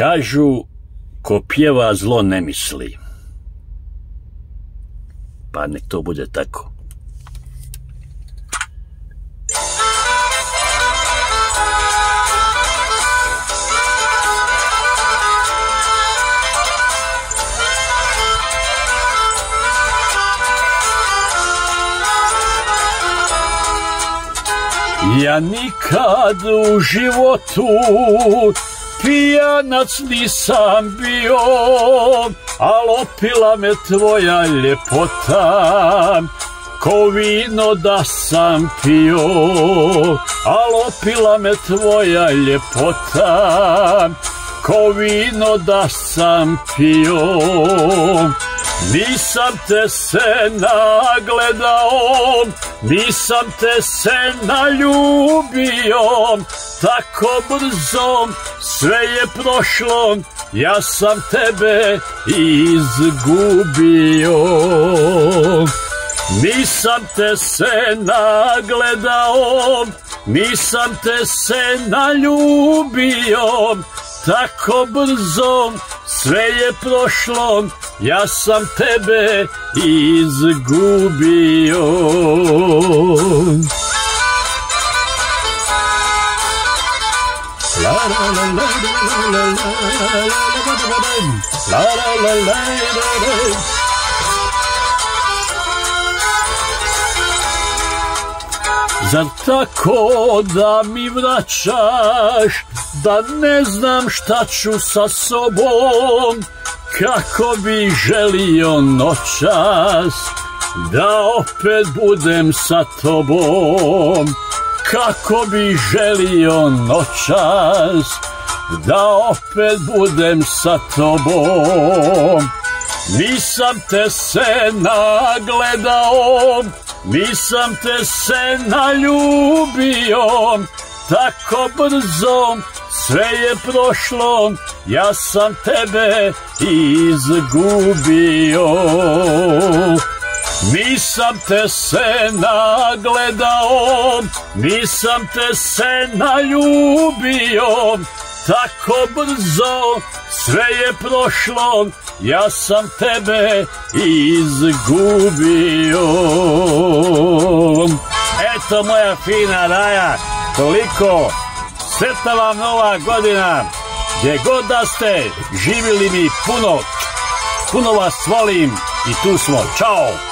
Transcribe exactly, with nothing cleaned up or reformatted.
Kažu, ko pjeva zlo ne misli. Pa nek to bude tako. Ja nikad u životu pijanac nisam bio, al opila me tvoja ljepota, ko vino da sam pio. Al opila me tvoja ljepota, ko vino da sam pio. Nisam te se nagledao, nisam te se naljubio, tako brzo sve je prošlo, ja sam tebe izgubio. Nisam te se nagledao, nisam te se naljubio, tako brzo sve je prošlo, ja sam tebe izgubio. La la la la la la la la. Zar tako da mi vraćaš, da ne znam šta ću sa sobom, kako bi želio noćas da opet budem sa tobom. Kako bi želio noćas da opet budem sa tobom. Nisam te se nagledao, nisam te se naljubio, tako brzo sve je prošlo, ja sam tebe izgubio. Nisam te se nagledao, nisam te se naljubio, tako brzo sve je prošlo, ja sam tebe izgubio. Eto moja fina raja, toliko. Sretna vam nova godina, gdje god da ste, živjeli mi puno, puno vas volim i tu smo, čao!